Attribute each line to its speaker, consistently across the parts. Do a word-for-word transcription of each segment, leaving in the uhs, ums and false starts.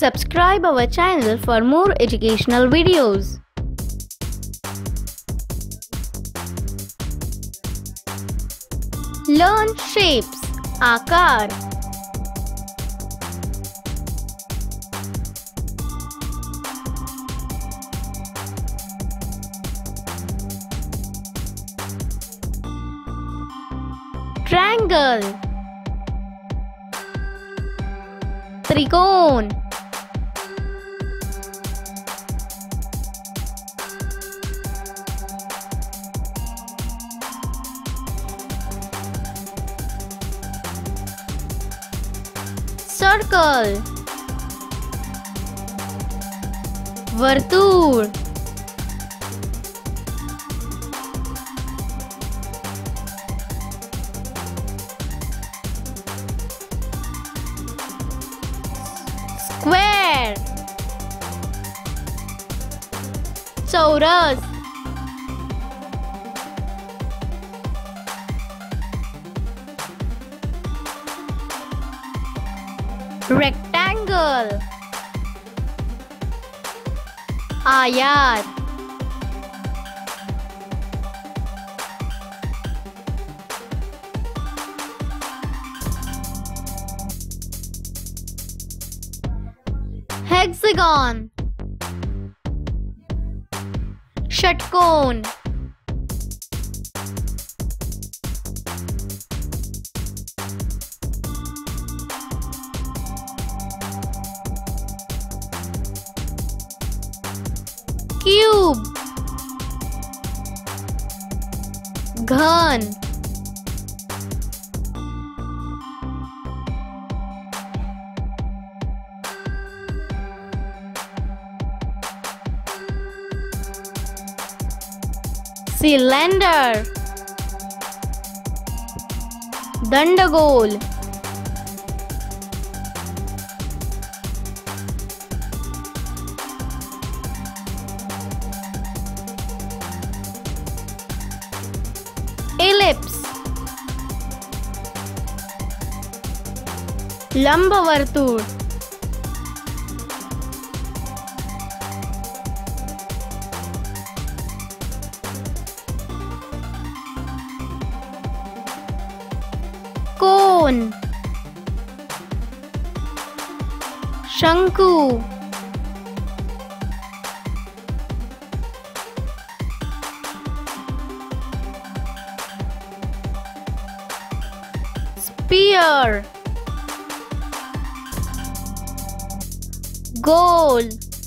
Speaker 1: Subscribe our channel for more educational videos. Learn shapes, आकार. Triangle, त्रिकोण. Circle, वर्तुळ. Square, चौरस. Rectangle, आयत. Hexagon, षटकोण. Cube, घन. Cylinder, दंडगोल. Ellipse, लंबवर्तुळ. कोन, शंकू. Spear, गोल.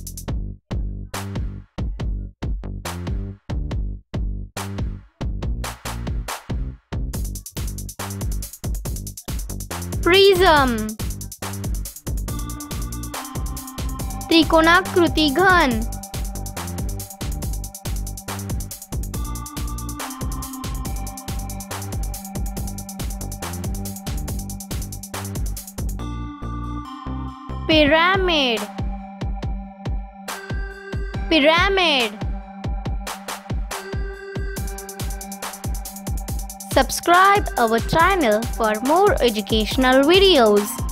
Speaker 1: Prism, त्रिकोणाकृती घन. Pyramid, pyramid. Subscribe our channel for more educational videos.